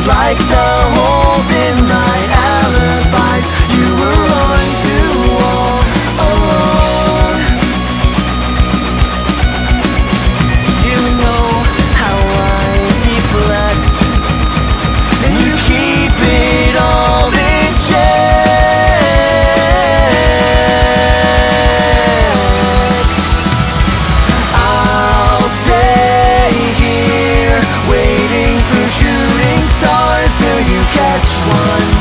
like the holes in my alibis. You were on too long alone. You know how I deflect, and you keep it all in check. I'll stay here waiting for shooting stars till you catch one.